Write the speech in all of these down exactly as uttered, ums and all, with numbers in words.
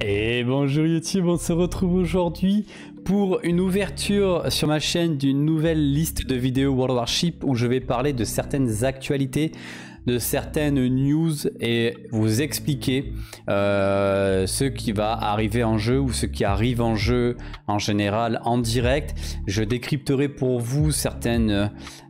Et bonjour YouTube, on se retrouve aujourd'hui pour une ouverture sur ma chaîne d'une nouvelle liste de vidéos World of Warship où je vais parler de certaines actualités, de certaines news et vous expliquer euh, ce qui va arriver en jeu ou ce qui arrive en jeu en général en direct. Je décrypterai pour vous certaines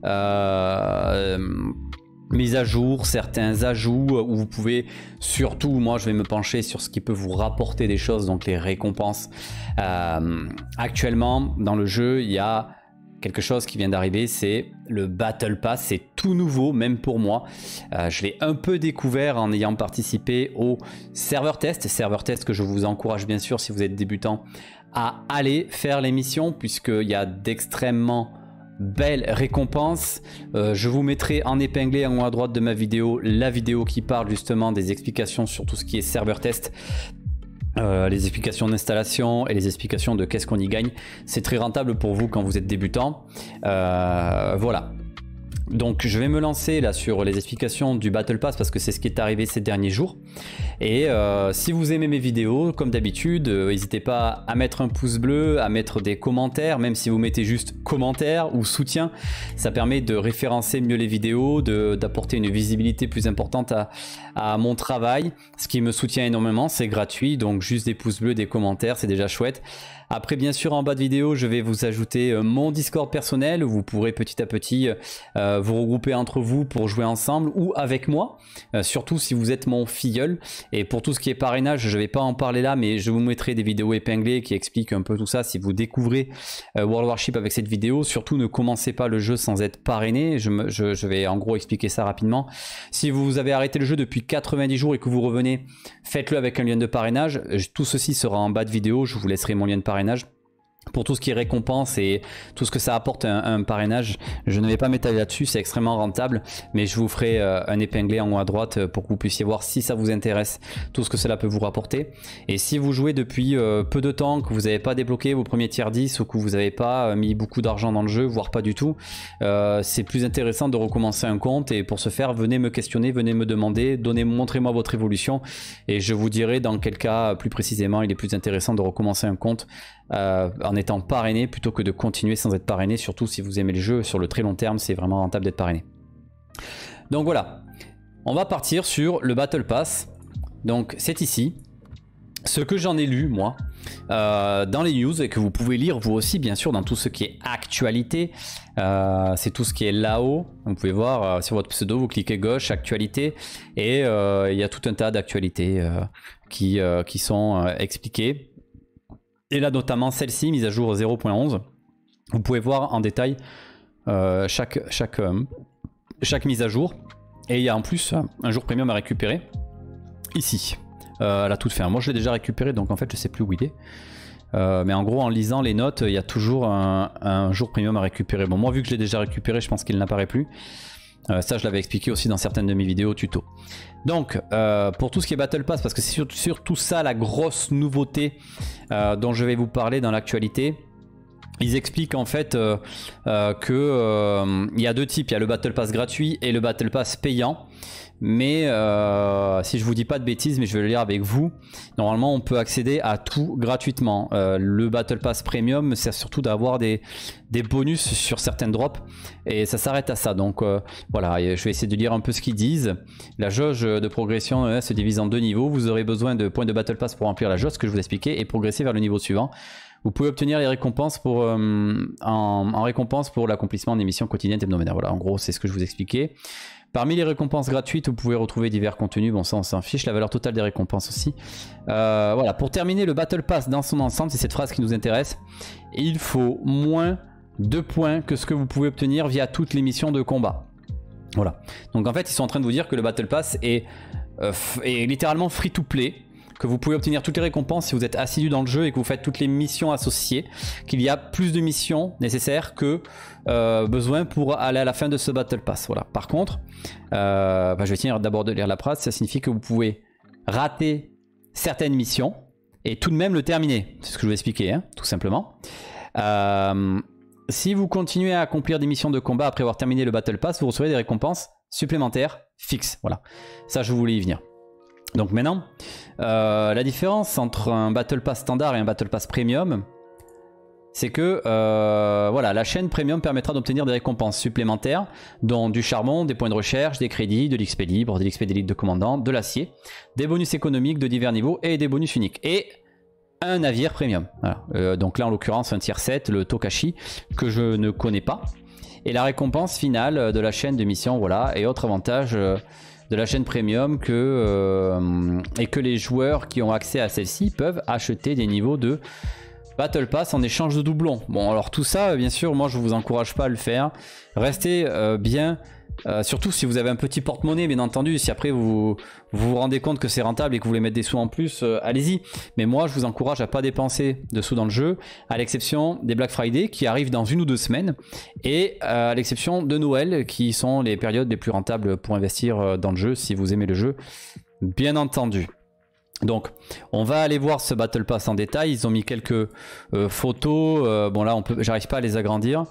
euh, mise à jour, certains ajouts où vous pouvez, surtout moi je vais me pencher sur ce qui peut vous rapporter des choses, donc les récompenses. Euh, actuellement dans le jeu il y a quelque chose qui vient d'arriver, c'est le Battle Pass, c'est tout nouveau même pour moi. Euh, je l'ai un peu découvert en ayant participé au serveur test, serveur test que je vous encourage bien sûr si vous êtes débutant à aller faire l'émission puisqu'il y a d'extrêmement belle récompense. Euh, je vous mettrai en épinglé en haut à droite de ma vidéo la vidéo qui parle justement des explications sur tout ce qui est serveur test, euh, les explications d'installation et les explications de qu'est-ce qu'on y gagne. C'est très rentable pour vous quand vous êtes débutant. Euh, voilà. Donc je vais me lancer là sur les explications du Battle Pass parce que c'est ce qui est arrivé ces derniers jours. Et euh, si vous aimez mes vidéos, comme d'habitude, euh, n'hésitez pas à mettre un pouce bleu, à mettre des commentaires, même si vous mettez juste commentaire ou soutien. Ça permet de référencer mieux les vidéos, d'apporter une visibilité plus importante à, à mon travail. Ce qui me soutient énormément, c'est gratuit, donc juste des pouces bleus, des commentaires, c'est déjà chouette. Après bien sûr en bas de vidéo je vais vous ajouter euh, mon Discord personnel où vous pourrez petit à petit euh, vous regrouper entre vous pour jouer ensemble ou avec moi, euh, surtout si vous êtes mon filleul. Et pour tout ce qui est parrainage je vais pas en parler là mais je vous mettrai des vidéos épinglées qui expliquent un peu tout ça si vous découvrez euh, World of Warship avec cette vidéo. Surtout ne commencez pas le jeu sans être parrainé, je, me, je, je vais en gros expliquer ça rapidement. Si vous avez arrêté le jeu depuis quatre-vingt-dix jours et que vous revenez, faites-le avec un lien de parrainage, tout ceci sera en bas de vidéo, je vous laisserai mon lien de parrainage. Pour tout ce qui est récompense et tout ce que ça apporte un, un parrainage, je ne vais pas m'étaler là-dessus, c'est extrêmement rentable, mais je vous ferai euh, un épinglé en haut à droite pour que vous puissiez voir si ça vous intéresse, tout ce que cela peut vous rapporter. Et si vous jouez depuis euh, peu de temps, que vous n'avez pas débloqué vos premiers tier dix ou que vous n'avez pas euh, mis beaucoup d'argent dans le jeu, voire pas du tout, euh, c'est plus intéressant de recommencer un compte. Et pour ce faire, venez me questionner, venez me demander, donnez, montrez-moi votre évolution et je vous dirai dans quel cas plus précisément il est plus intéressant de recommencer un compte Euh, en étant parrainé plutôt que de continuer sans être parrainé, surtout si vous aimez le jeu sur le très long terme, c'est vraiment rentable d'être parrainé. Donc voilà, on va partir sur le Battle Pass. Donc c'est ici ce que j'en ai lu moi euh, dans les news et que vous pouvez lire vous aussi bien sûr dans tout ce qui est actualité. Euh, c'est tout ce qui est là-haut, vous pouvez voir euh, sur votre pseudo, vous cliquez gauche, actualité, et euh, il y a tout un tas d'actualités euh, qui, euh, qui sont euh, expliquées. Et là notamment celle-ci, mise à jour zéro point onze. Vous pouvez voir en détail euh, chaque, chaque, euh, chaque mise à jour. Et il y a en plus un jour premium à récupérer ici, euh, à la toute fin. Moi je l'ai déjà récupéré donc en fait je sais plus où il est. Euh, mais en gros en lisant les notes, il y a toujours un, un jour premium à récupérer. Bon moi vu que je l'ai déjà récupéré, je pense qu'il n'apparaît plus. Euh, ça je l'avais expliqué aussi dans certaines de mes vidéos tuto. Donc euh, pour tout ce qui est Battle Pass, parce que c'est surtout, surtout ça la grosse nouveauté euh, dont je vais vous parler dans l'actualité. Ils expliquent en fait euh, euh, que euh, il y a deux types, il y a le Battle Pass gratuit et le Battle Pass payant. Mais euh, si je vous dis pas de bêtises, mais je vais le lire avec vous, normalement on peut accéder à tout gratuitement. Euh, le Battle Pass Premium sert surtout d'avoir des, des bonus sur certaines drops et ça s'arrête à ça. Donc euh, voilà, je vais essayer de lire un peu ce qu'ils disent. La jauge de progression euh, se divise en deux niveaux. Vous aurez besoin de points de Battle Pass pour remplir la jauge, ce que je vous ai expliqué, et progresser vers le niveau suivant. Vous pouvez obtenir les récompenses pour, euh, en, en récompense pour l'accomplissement des missions quotidiennes hebdomadaires. Voilà, en gros c'est ce que je vous expliquais. Parmi les récompenses gratuites, vous pouvez retrouver divers contenus. Bon, ça, on s'en fiche. La valeur totale des récompenses aussi. Euh, voilà, pour terminer le Battle Pass dans son ensemble, c'est cette phrase qui nous intéresse. Il faut moins de points que ce que vous pouvez obtenir via toutes les missions de combat. Voilà. Donc en fait, ils sont en train de vous dire que le Battle Pass est, euh, est littéralement free to play. Que vous pouvez obtenir toutes les récompenses si vous êtes assidu dans le jeu et que vous faites toutes les missions associées, qu'il y a plus de missions nécessaires que euh, besoin pour aller à la fin de ce Battle Pass. Voilà. Par contre, euh, bah, je vais finir d'abord de lire la phrase, ça signifie que vous pouvez rater certaines missions et tout de même le terminer. C'est ce que je vous ai expliqué, hein, tout simplement. Euh, si vous continuez à accomplir des missions de combat après avoir terminé le Battle Pass, vous recevrez des récompenses supplémentaires fixes. Voilà. Ça, je voulais y venir. Donc maintenant, euh, la différence entre un Battle Pass standard et un Battle Pass Premium, c'est que euh, voilà, la chaîne Premium permettra d'obtenir des récompenses supplémentaires, dont du charbon, des points de recherche, des crédits, de l'X P libre, de l'X P d'élite de commandant, de l'acier, des bonus économiques de divers niveaux et des bonus uniques. Et un navire Premium. Voilà. Euh, donc là, en l'occurrence, un tier sept, le Tokashi, que je ne connais pas. Et la récompense finale de la chaîne de mission, voilà, et autre avantage... Euh, de la chaîne Premium que, euh, et que les joueurs qui ont accès à celle-ci peuvent acheter des niveaux de Battle Pass en échange de doublons. Bon, alors tout ça, bien sûr, moi je vous encourage pas à le faire. Restez euh, bien, euh, surtout si vous avez un petit porte-monnaie, bien entendu. Si après vous, vous vous rendez compte que c'est rentable et que vous voulez mettre des sous en plus, euh, allez-y. Mais moi je vous encourage à pas dépenser de sous dans le jeu, à l'exception des Black Friday qui arrivent dans une ou deux semaines, et euh, à l'exception de Noël qui sont les périodes les plus rentables pour investir dans le jeu si vous aimez le jeu, bien entendu. Donc on va aller voir ce Battle Pass en détail. Ils ont mis quelques euh, photos, euh, bon là on peut, j'arrive pas à les agrandir.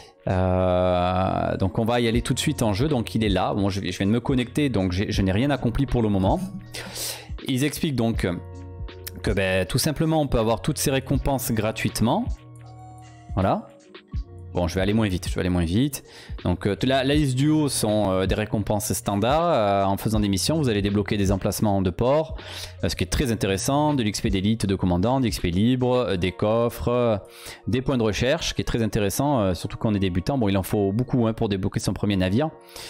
Euh, donc on va y aller tout de suite en jeu. Donc il est là, bon, je, je viens de me connecter, donc je n'ai rien accompli pour le moment. Ils expliquent donc que ben, tout simplement on peut avoir toutes ces récompenses gratuitement. Voilà. Bon, je vais aller moins vite, je vais aller moins vite. Donc euh, la, la liste du haut sont euh, des récompenses standards. Euh, en faisant des missions, vous allez débloquer des emplacements de port, euh, ce qui est très intéressant, de l'X P d'élite de commandant, de l'X P libre, euh, des coffres, euh, des points de recherche, ce qui est très intéressant, euh, surtout quand on est débutant. Bon, il en faut beaucoup hein, pour débloquer son premier navire.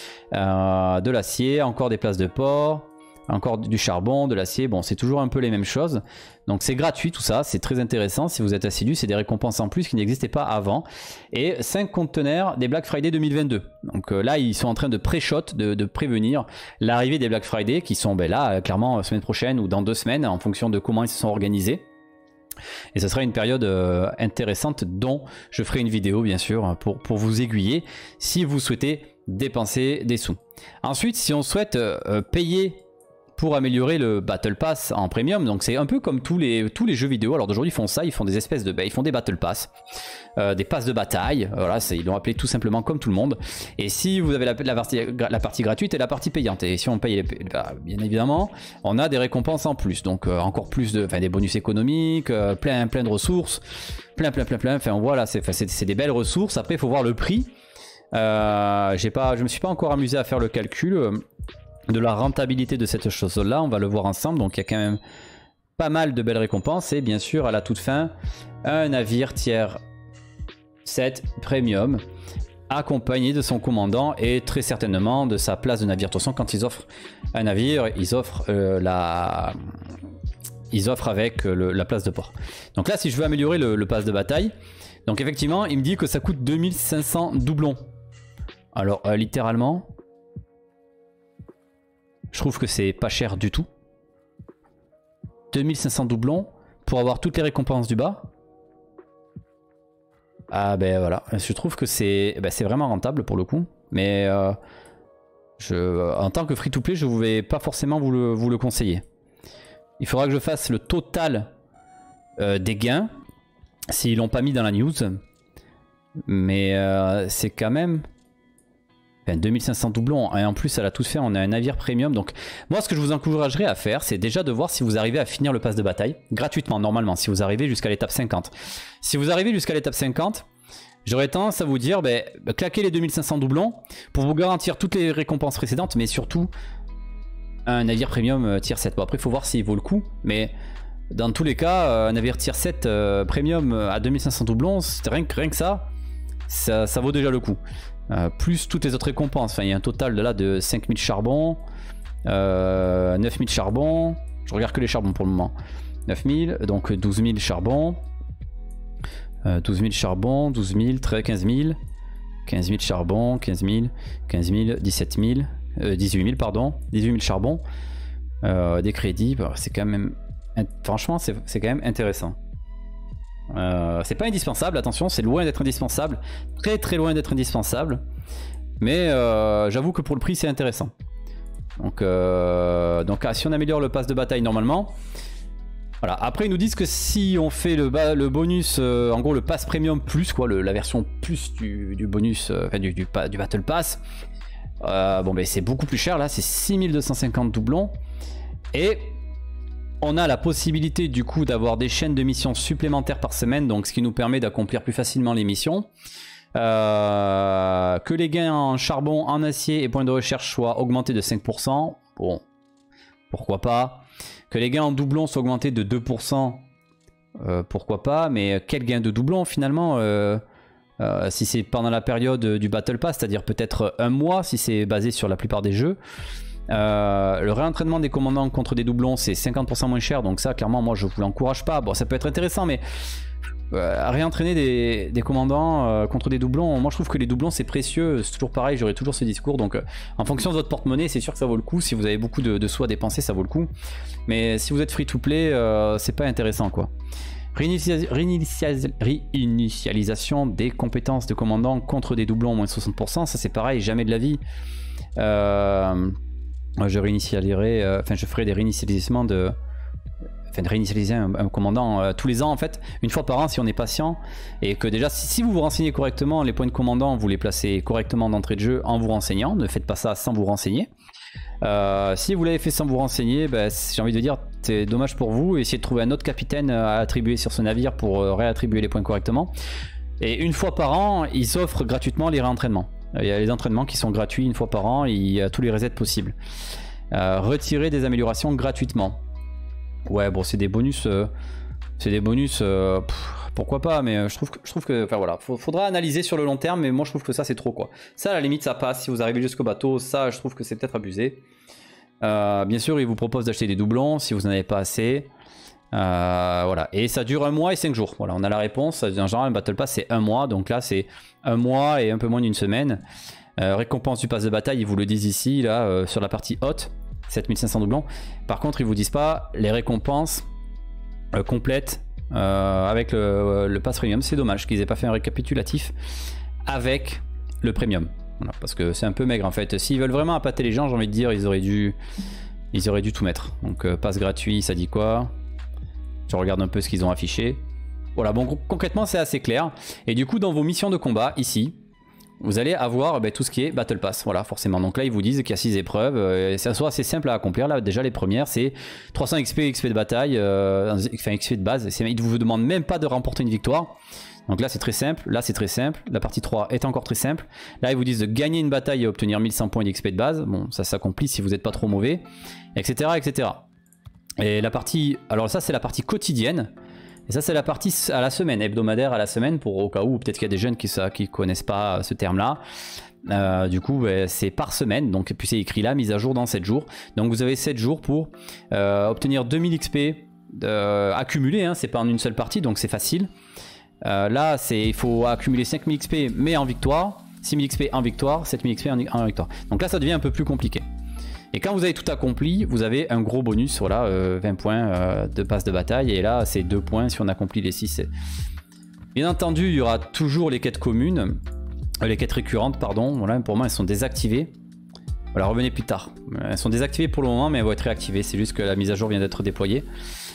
Euh, de l'acier, encore des places de port, encore du charbon, de l'acier, bon c'est toujours un peu les mêmes choses. Donc c'est gratuit tout ça, c'est très intéressant si vous êtes assidu, c'est des récompenses en plus qui n'existaient pas avant. Et cinq conteneurs des Black Friday deux mille vingt-deux. Donc euh, là ils sont en train de pré-shot, de, de prévenir l'arrivée des Black Friday qui sont ben, là clairement semaine prochaine ou dans deux semaines en fonction de comment ils se sont organisés. Et ce sera une période euh, intéressante dont je ferai une vidéo bien sûr pour, pour vous aiguiller si vous souhaitez dépenser des sous. Ensuite si on souhaite euh, payer pour améliorer le Battle Pass en Premium, donc c'est un peu comme tous les, tous les jeux vidéo. Alors d'aujourd'hui ils font ça, ils font des espèces de, bah, ils font des Battle Pass, euh, des passes de bataille, voilà, ils l'ont appelé tout simplement comme tout le monde. Et si vous avez la, la, partie, la partie gratuite et la partie payante, et si on paye, les, bah, bien évidemment, on a des récompenses en plus, donc euh, encore plus de, enfin des bonus économiques, euh, plein, plein de ressources, plein, plein, plein, plein, enfin voilà, c'est des belles ressources. Après il faut voir le prix, euh, j'ai pas, je me suis pas encore amusé à faire le calcul de la rentabilité de cette chose là, on va le voir ensemble. Donc il y a quand même pas mal de belles récompenses et bien sûr à la toute fin un navire tier sept premium accompagné de son commandant et très certainement de sa place de navire. De toute façon quand ils offrent un navire ils offrent euh, la ils offrent avec le, la place de port. Donc là si je veux améliorer le, le pass de bataille, donc effectivement il me dit que ça coûte deux mille cinq cents doublons. Alors euh, littéralement je trouve que c'est pas cher du tout. deux mille cinq cents doublons pour avoir toutes les récompenses du bas. Ah ben voilà, je trouve que c'est ben c'est vraiment rentable pour le coup. Mais euh, je, en tant que free-to-play, je ne vais pas forcément vous le, vous le conseiller. Il faudra que je fasse le total euh, des gains, s'ils l'ont pas mis dans la news. Mais euh, c'est quand même... Enfin, deux mille cinq cents doublons et en plus à la toute fin on a un navire premium. Donc moi ce que je vous encouragerais à faire c'est déjà de voir si vous arrivez à finir le pass de bataille gratuitement normalement si vous arrivez jusqu'à l'étape cinquante. Si vous arrivez jusqu'à l'étape cinquante, j'aurais tendance à vous dire ben, claquez les deux mille cinq cents doublons pour vous garantir toutes les récompenses précédentes mais surtout un navire premium tier sept. Bon après il faut voir s'il vaut le coup mais dans tous les cas un navire tier sept euh, premium à deux mille cinq cents doublons, rien que, rien que ça, ça ça vaut déjà le coup. Euh, plus toutes les autres récompenses, enfin il y a un total de là de cinq mille charbons, euh, neuf mille charbons, je regarde que les charbons pour le moment, neuf mille, donc douze mille charbons, euh, douze mille charbons, douze mille, treize, quinze mille, quinze mille charbons, quinze mille, quinze mille, dix-sept mille, euh, dix-huit mille pardon, dix-huit mille charbons, euh, des crédits, bah, c'est quand même, franchement c'est quand même intéressant. Euh, c'est pas indispensable, attention, c'est loin d'être indispensable, très très loin d'être indispensable, mais euh, j'avoue que pour le prix c'est intéressant. Donc, euh, donc ah, si on améliore le pass de bataille normalement, voilà. Après ils nous disent que si on fait le, le bonus, euh, en gros le pass premium plus quoi, le, la version plus du, du bonus, euh, enfin du, du, du battle pass, euh, bon ben c'est beaucoup plus cher là, c'est six mille deux cent cinquante doublons. Et on a la possibilité du coup d'avoir des chaînes de missions supplémentaires par semaine, donc ce qui nous permet d'accomplir plus facilement les missions. Euh, que les gains en charbon, en acier et points de recherche soient augmentés de cinq pour cent. Bon, pourquoi pas. Que les gains en doublon soient augmentés de deux pour cent. Euh, pourquoi pas. Mais quel gain de doublon finalement euh, euh, si c'est pendant la période du Battle Pass, c'est-à-dire peut-être un mois si c'est basé sur la plupart des jeux. Euh, le réentraînement des commandants contre des doublons c'est cinquante pour cent moins cher, donc ça clairement moi je vous l'encourage pas. Bon, ça peut être intéressant, mais euh, réentraîner des, des commandants euh, contre des doublons, moi je trouve que les doublons c'est précieux, c'est toujours pareil, j'aurai toujours ce discours, donc euh, en fonction de votre porte-monnaie c'est sûr que ça vaut le coup. Si vous avez beaucoup de, de sous à dépenser, ça vaut le coup, mais si vous êtes free to play euh, c'est pas intéressant quoi. Réinitialis réinitialis réinitialisation des compétences de commandant contre des doublons moins soixante pour cent, ça c'est pareil, jamais de la vie. euh, je réinitialiserai, euh, enfin je ferai des réinitialisements de Enfin, de réinitialiser un, un commandant euh, tous les ans en fait, une fois par an si on est patient, et que déjà si, si vous vous renseignez correctement, les points de commandant vous les placez correctement d'entrée de jeu en vous renseignant, ne faites pas ça sans vous renseigner. Euh, si vous l'avez fait sans vous renseigner, bah, j'ai envie de dire c'est dommage pour vous, essayez de trouver un autre capitaine à attribuer sur ce navire pour euh, réattribuer les points correctement. Et une fois par an ils offrent gratuitement les réentraînements, il y a les entraînements qui sont gratuits une fois par an, il y a tous les resets possibles. Euh, retirer des améliorations gratuitement. Ouais, bon, c'est des bonus, euh, c'est des bonus, euh, pff, pourquoi pas, mais euh, je trouve que, je trouve que, enfin voilà, faudra analyser sur le long terme, mais moi je trouve que ça c'est trop quoi. Ça à la limite ça passe, si vous arrivez jusqu'au bateau, ça je trouve que c'est peut-être abusé. Euh, bien sûr, il vous propose d'acheter des doublons si vous n'en avez pas assez. Euh, voilà, et ça dure un mois et cinq jours. Voilà, on a la réponse. En général, un Battle Pass c'est un mois, donc là c'est un mois et un peu moins d'une semaine. Euh, récompense du pass de bataille, ils vous le disent ici, là, euh, sur la partie haute. sept mille cinq cents doublons. Par contre, ils vous disent pas les récompenses euh, complètes euh, avec le, euh, le pass premium. C'est dommage qu'ils aient pas fait un récapitulatif avec le premium. Voilà, parce que c'est un peu maigre en fait. S'ils veulent vraiment appâter les gens, j'ai envie de dire, ils auraient dû, ils auraient dû tout mettre. Donc euh, pass gratuit, ça dit quoi? Je regarde un peu ce qu'ils ont affiché. Voilà, bon concrètement c'est assez clair. Et du coup, dans vos missions de combat ici, vous allez avoir ben, tout ce qui est Battle Pass, voilà forcément. Donc là ils vous disent qu'il y a six épreuves, euh, ça soit assez simple à accomplir. Là déjà les premières c'est trois cents X P, X P de bataille, euh, enfin X P de base, ils ne vous demandent même pas de remporter une victoire. Donc là c'est très simple, là c'est très simple, la partie trois est encore très simple. Là ils vous disent de gagner une bataille et obtenir mille cent points d'X P de base, bon ça s'accomplit si vous n'êtes pas trop mauvais, etc etc. Et la partie, alors ça c'est la partie quotidienne. Et ça c'est la partie à la semaine, hebdomadaire à la semaine, pour au cas où peut-être qu'il y a des jeunes qui ne connaissent pas ce terme là. Euh, du coup bah, c'est par semaine, donc puis c'est écrit là, mise à jour dans sept jours. Donc vous avez sept jours pour euh, obtenir deux mille X P euh, accumulés, hein, c'est pas en une seule partie donc c'est facile. Euh, là il faut accumuler cinq mille X P mais en victoire, six mille X P en victoire, sept mille X P en, en victoire. Donc là ça devient un peu plus compliqué. Et quand vous avez tout accompli, vous avez un gros bonus, voilà, euh, vingt points euh, de passe de bataille. Et là, c'est deux points si on accomplit les six. Bien entendu, il y aura toujours les quêtes communes, euh, les quêtes récurrentes, pardon. Voilà, pour moi, elles sont désactivées. Voilà, revenez plus tard. Elles sont désactivées pour le moment, mais elles vont être réactivées. C'est juste que la mise à jour vient d'être déployée.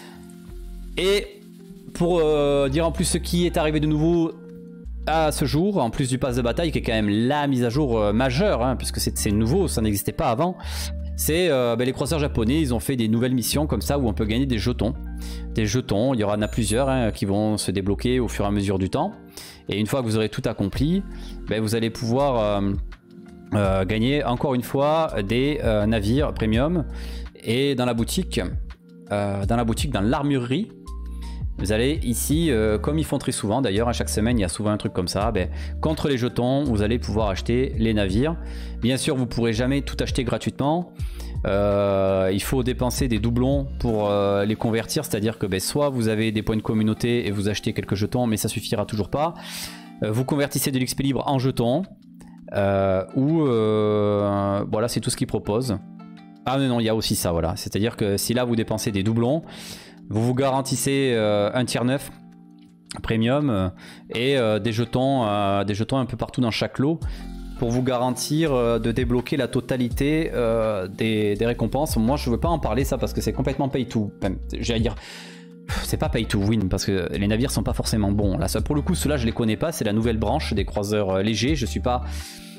Et pour euh, dire en plus ce qui est arrivé de nouveau à ce jour, en plus du pass de bataille, qui est quand même la mise à jour euh, majeure, hein, puisque c'est nouveau, ça n'existait pas avant. C'est euh, ben les croiseurs japonais, ils ont fait des nouvelles missions comme ça où on peut gagner des jetons. Des jetons, il y en a plusieurs hein, qui vont se débloquer au fur et à mesure du temps. Et une fois que vous aurez tout accompli, ben vous allez pouvoir euh, euh, gagner encore une fois des euh, navires premium. Et dans la boutique, euh, dans la boutique, dans l'armurerie, vous allez ici, euh, comme ils font très souvent d'ailleurs, à chaque semaine il y a souvent un truc comme ça, ben, contre les jetons vous allez pouvoir acheter les navires. Bien sûr vous ne pourrez jamais tout acheter gratuitement, euh, il faut dépenser des doublons pour euh, les convertir, c'est à dire que ben, soit vous avez des points de communauté et vous achetez quelques jetons mais ça suffira toujours pas, euh, vous convertissez de l'X P libre en jetons, euh, ou euh, voilà c'est tout ce qu'ils proposent. Ah non non il y a aussi ça voilà, c'est à dire que si là vous dépensez des doublons, vous vous garantissez euh, un tier neuf premium euh, et euh, des jetons, euh, des jetons un peu partout dans chaque lot pour vous garantir euh, de débloquer la totalité euh, des, des récompenses. Moi je veux pas en parler ça parce que c'est complètement pay to, enfin, j'allais dire c'est pas pay to win parce que les navires sont pas forcément bons. Là ça, pour le coup ceux-là je les connais pas, c'est la nouvelle branche des croiseurs euh, légers. Je suis pas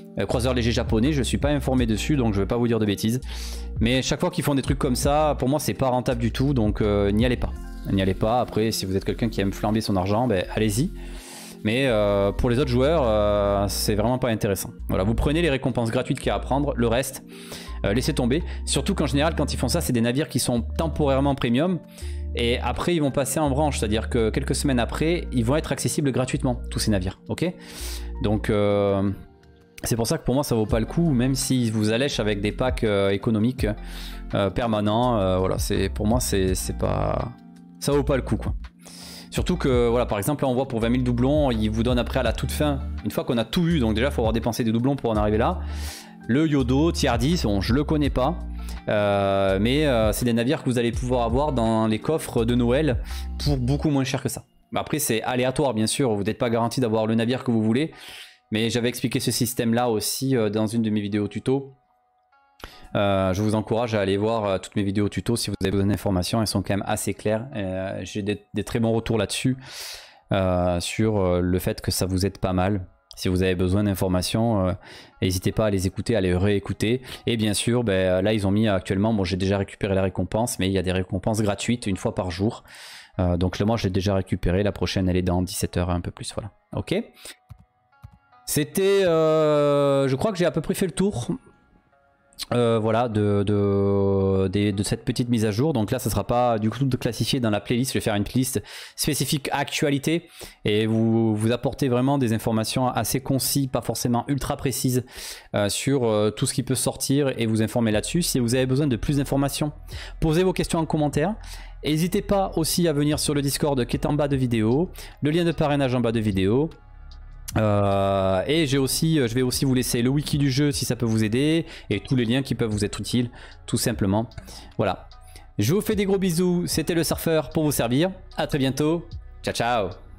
Euh, croiseur léger japonais, je suis pas informé dessus, donc je vais pas vous dire de bêtises. Mais chaque fois qu'ils font des trucs comme ça, pour moi c'est pas rentable du tout, donc euh, n'y allez pas. N'y allez pas. Après, si vous êtes quelqu'un qui aime flamber son argent, ben allez-y. Mais euh, pour les autres joueurs, euh, c'est vraiment pas intéressant. Voilà, vous prenez les récompenses gratuites qu'il y a à prendre, le reste, euh, laissez tomber. Surtout qu'en général, quand ils font ça, c'est des navires qui sont temporairement premium. Et après, ils vont passer en branche, c'est-à-dire que quelques semaines après, ils vont être accessibles gratuitement, tous ces navires. Ok? Donc, euh, c'est pour ça que pour moi, ça vaut pas le coup, même s'ils vous allèchent avec des packs euh, économiques euh, permanents. Euh, voilà, c'est pour moi, c'est pas, ça vaut pas le coup, quoi. Surtout que, voilà, par exemple, là on voit pour vingt mille doublons, il vous donne après à la toute fin, une fois qu'on a tout eu, donc déjà il faut avoir dépensé des doublons pour en arriver là. Le Yodo, tier dix, bon, je le connais pas, euh, mais euh, c'est des navires que vous allez pouvoir avoir dans les coffres de Noël pour beaucoup moins cher que ça. Après c'est aléatoire bien sûr, vous n'êtes pas garanti d'avoir le navire que vous voulez, mais j'avais expliqué ce système là aussi euh, dans une de mes vidéos tuto. Euh, je vous encourage à aller voir euh, toutes mes vidéos tuto si vous avez besoin d'informations, elles sont quand même assez claires. Euh, J'ai des, des très bons retours là-dessus, euh, sur euh, le fait que ça vous aide pas mal. Si vous avez besoin d'informations, euh, n'hésitez pas à les écouter, à les réécouter. Et bien sûr, ben, là ils ont mis actuellement, bon j'ai déjà récupéré la récompense, mais il y a des récompenses gratuites une fois par jour. Euh, donc là moi je l'ai déjà récupéré, la prochaine elle est dans dix-sept heures un peu plus, voilà. Ok. C'était, euh, je crois que j'ai à peu près fait le tour. Euh, voilà, de, de, de, de cette petite mise à jour. Donc là, ça ne sera pas du coup tout classifié dans la playlist. Je vais faire une playlist spécifique actualité et vous, vous apporter vraiment des informations assez concis, pas forcément ultra précises, euh, sur euh, tout ce qui peut sortir et vous informer là-dessus. Si vous avez besoin de plus d'informations, posez vos questions en commentaire. N'hésitez pas aussi à venir sur le Discord qui est en bas de vidéo, le lien de parrainage en bas de vidéo. Euh, et j'ai aussi, je vais aussi vous laisser le wiki du jeu si ça peut vous aider et tous les liens qui peuvent vous être utiles, tout simplement. Voilà. Je vous fais des gros bisous. C'était le surfeur pour vous servir. À très bientôt. Ciao, ciao.